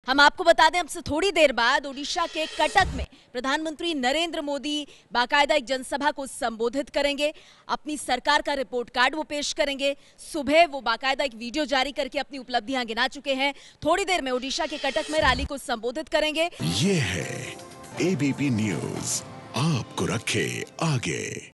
हम आपको बता दें, अब से थोड़ी देर बाद ओडिशा के कटक में प्रधानमंत्री नरेंद्र मोदी बाकायदा एक जनसभा को संबोधित करेंगे। अपनी सरकार का रिपोर्ट कार्ड वो पेश करेंगे। सुबह वो बाकायदा एक वीडियो जारी करके अपनी उपलब्धियां गिना चुके हैं। थोड़ी देर में ओडिशा के कटक में रैली को संबोधित करेंगे। ये है एबीपी न्यूज, आपको रखे आगे।